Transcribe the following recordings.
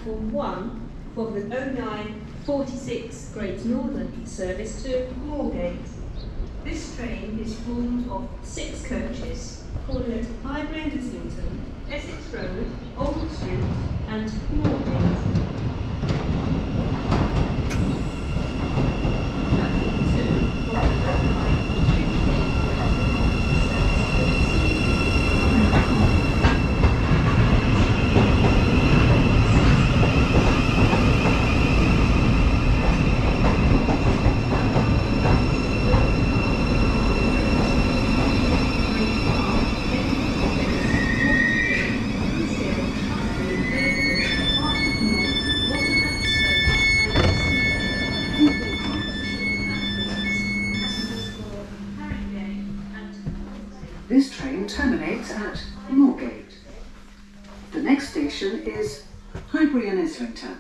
platform 1 for the 0946 Great Northern service to Moorgate. This train is formed of 6 coaches, calling at Highbury and Islington, Essex Road, Old Street and Moorgate. This train terminates at Moorgate. The next station is Highbury and Islington.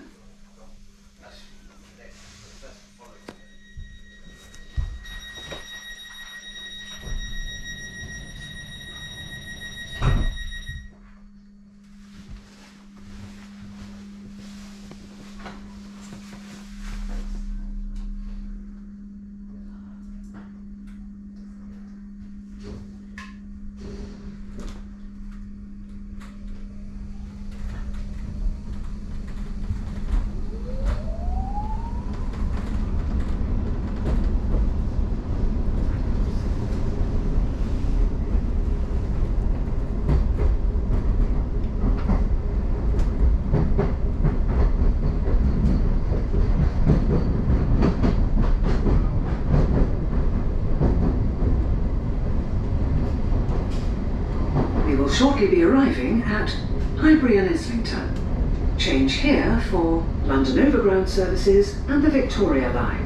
We will shortly be arriving at Highbury and Islington. Change here for London Overground services and the Victoria line.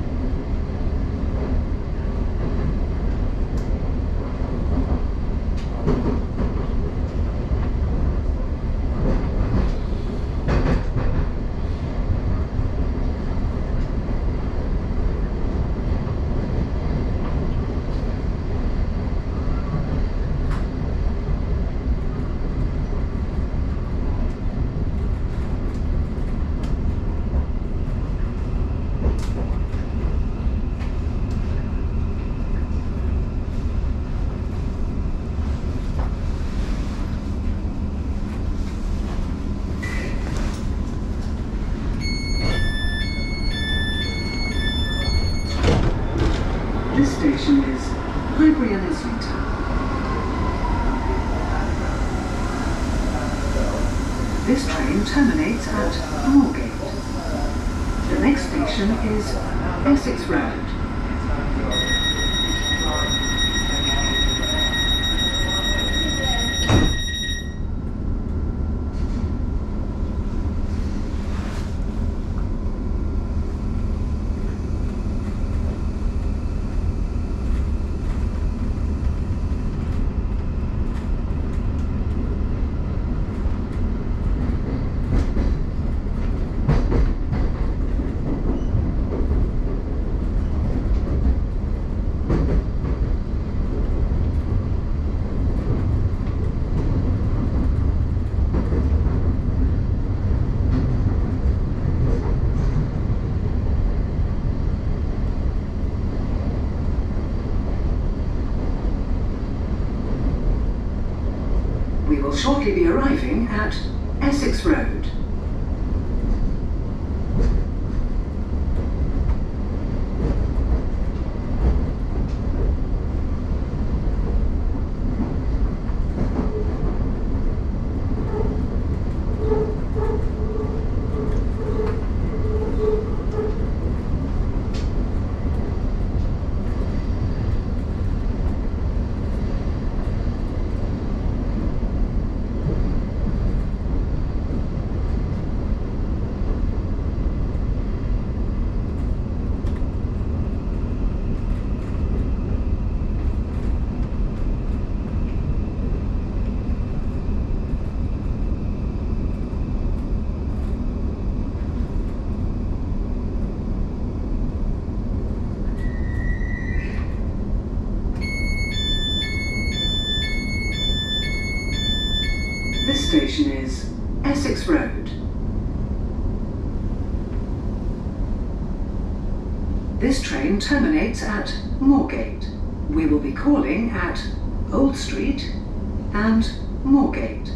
This station is Highbury and Islington. This train terminates at Moorgate. The next station is Essex Road. We will shortly be arriving at Essex Road. This station is Essex Road. This train terminates at Moorgate. We will be calling at Old Street and Moorgate.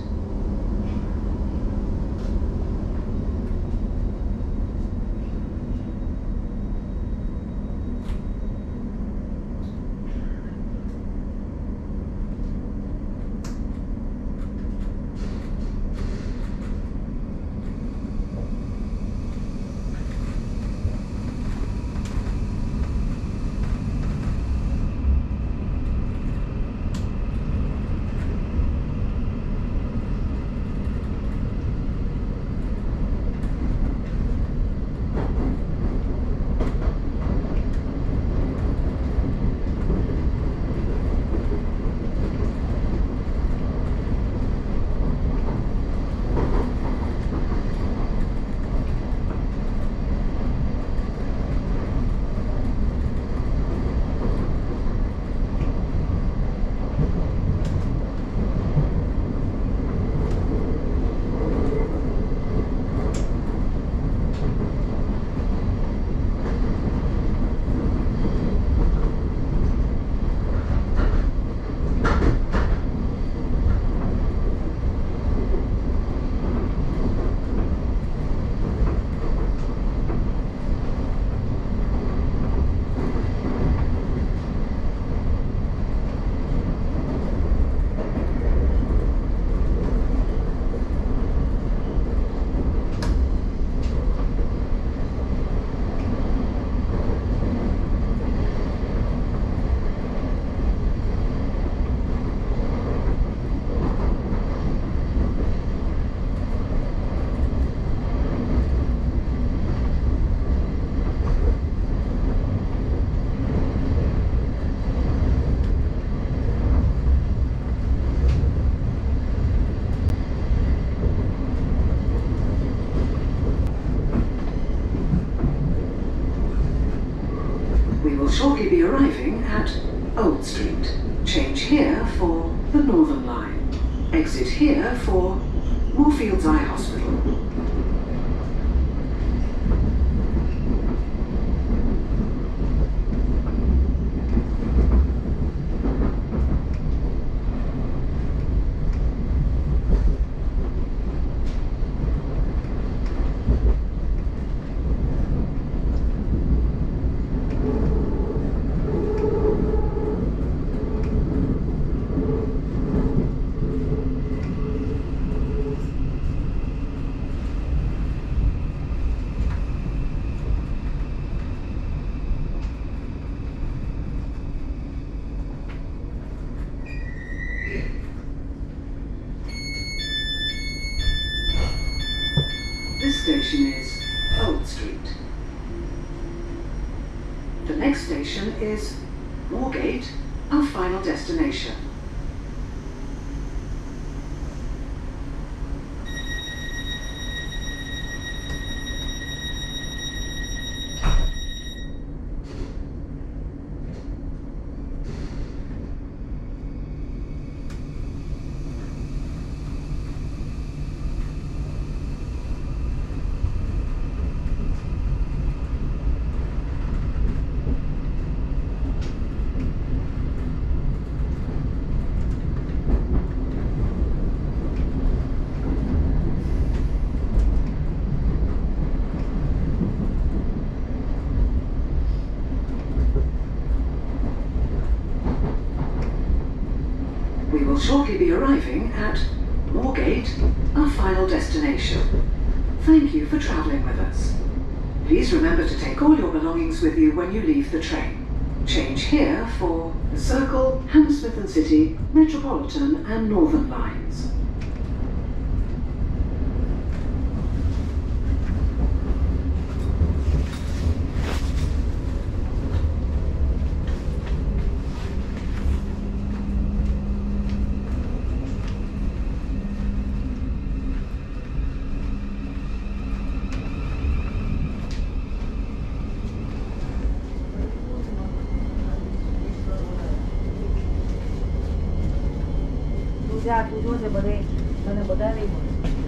We will shortly be arriving at Old Street. Change here for the Northern Line. Exit here for Moorfields Eye Hospital. This station is Old Street. The next station is Moorgate, our final destination. We will shortly be arriving at Moorgate, our final destination. Thank you for travelling with us. Please remember to take all your belongings with you when you leave the train. Change here for the Circle, Hammersmith and City, Metropolitan and Northern lines. તું જા તું જોજે બધે તને બતાવી